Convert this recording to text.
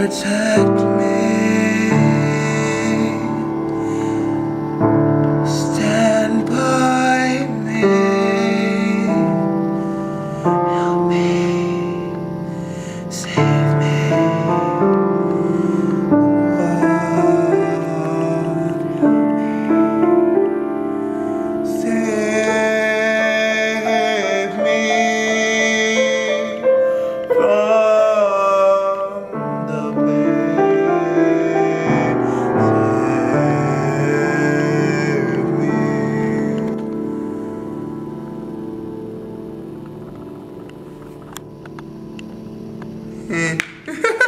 protect me. Stand by me. Help me. Save me. Save me from the pain. Save me.